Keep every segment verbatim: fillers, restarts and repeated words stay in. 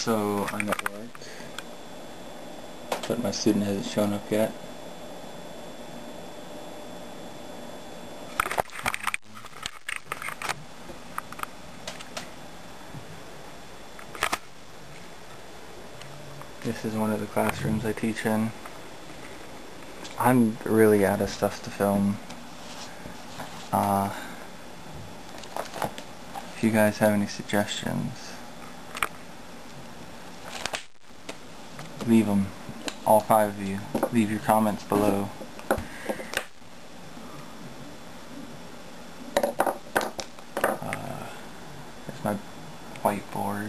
So I'm at work, but my student hasn't shown up yet. This is one of the classrooms I teach in. I'm really out of stuff to film. Uh, if you guys have any suggestions, leave them. All five of you. Leave your comments below. Uh, there's my whiteboard.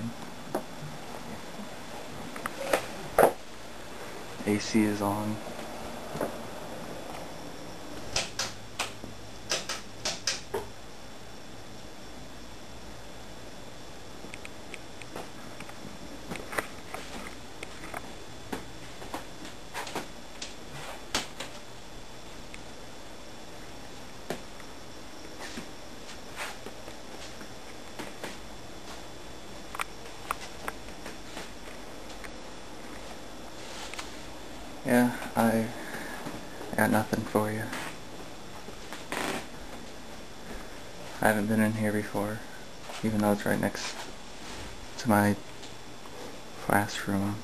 A C is on. Yeah, I, I got nothing for you. I haven't been in here before, even though it's right next to my classroom.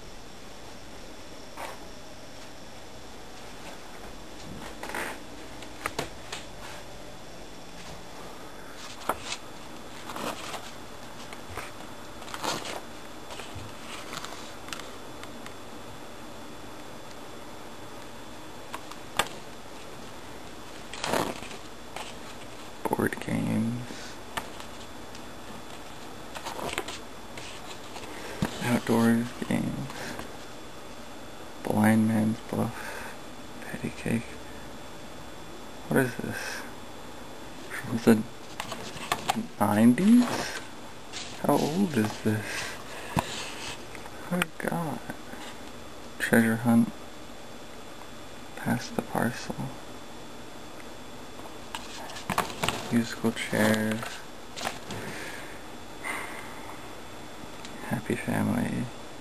Board games, outdoor games, blind man's bluff, patty cake. What is this? From the nineties? How old is this? Oh god. Treasure hunt. Pass the parcel. Musical chairs. Happy family.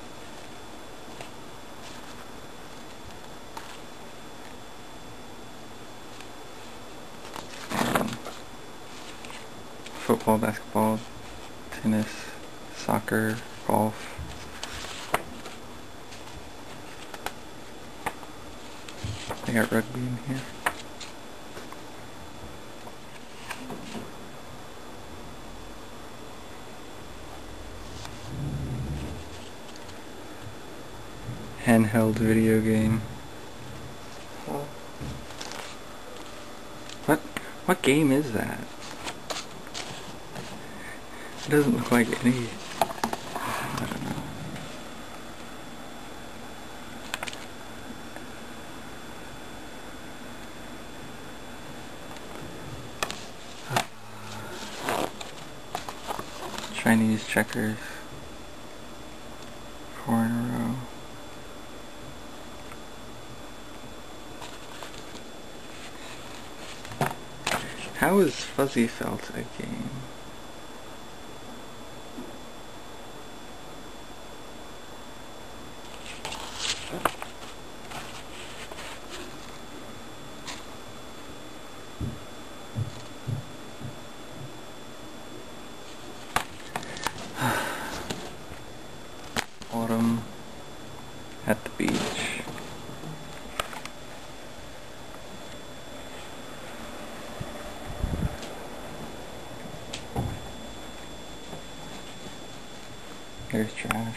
And football, basketball, tennis, soccer, golf. They got rugby in here. Handheld video game. What? What game is that? It doesn't look like any. I don't know. Chinese checkers. Four in a row. How is Fuzzy Felt a game? Autumn at the beach. There's trash.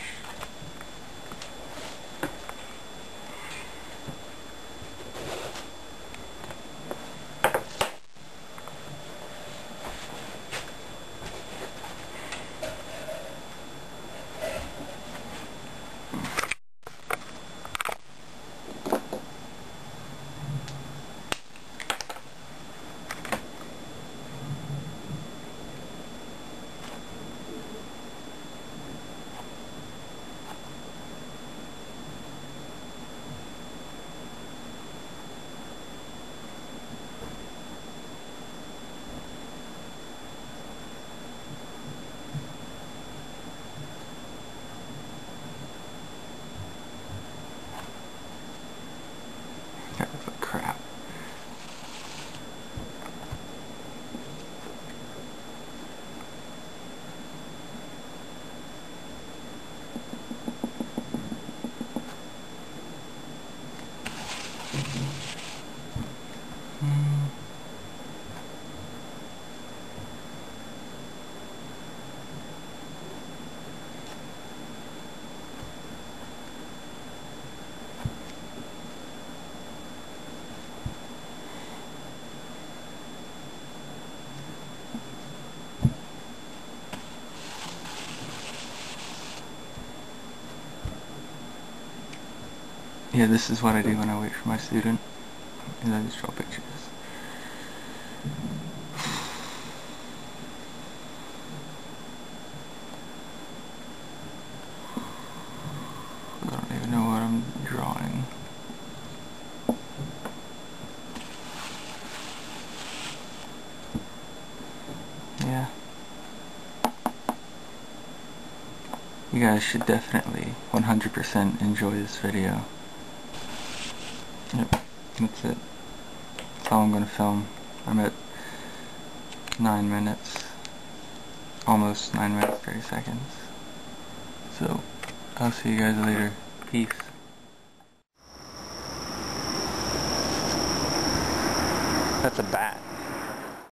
yeah, this is what I do when I wait for my student. And I just draw pictures. I don't even know what I'm drawing. Yeah. You guys should definitely one hundred percent enjoy this video. Yep, that's it. That's all I'm gonna film. I'm at nine minutes. Almost nine minutes, thirty seconds. So, I'll see you guys later. Peace. That's a bat.